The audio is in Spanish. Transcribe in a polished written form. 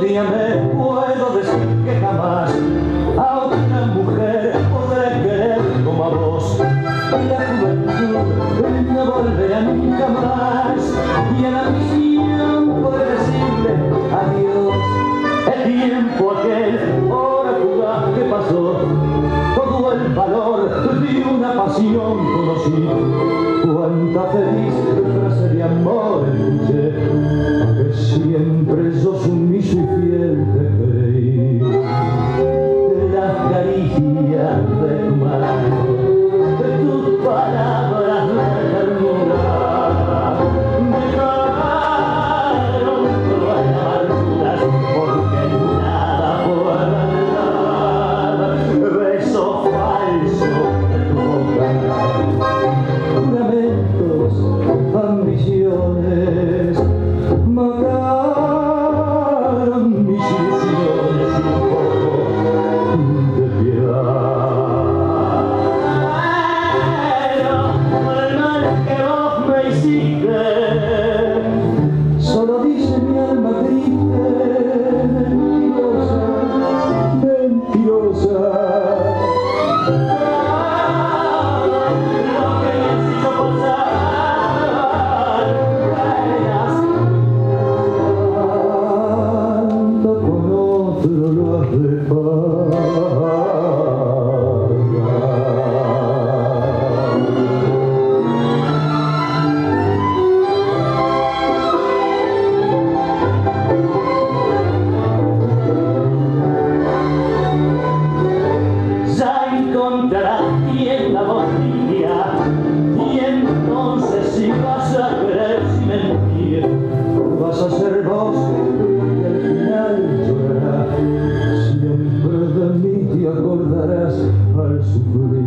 día me puedo decir que jamás a otra mujer podré querer como a vos. La juventud no volverá nunca más y a la misión podré decirle adiós. El tiempo aquel, hora fugaz que pasó, todo el valor de una pasión conocí. Cuánta feliz frase de amor escuché, que siempre yo sumiso y fiel te creí. Las caricias de tu mano, de tus palabras de ternura, me dejaron todas las amarguras, porque nada puede dar beso falso de tu boca. Juramentos, ambiciones, mataron mis ilusiones y un poco de piedad. Pero por el mal que vos me hiciste, solo dice mi alma triste, mentirosa, mentirosa. Encontrarás quien la botella y entonces si vas a querer sin mentir, vas a ser vos que al final llorarás, siempre de mí te acordarás al sufrir.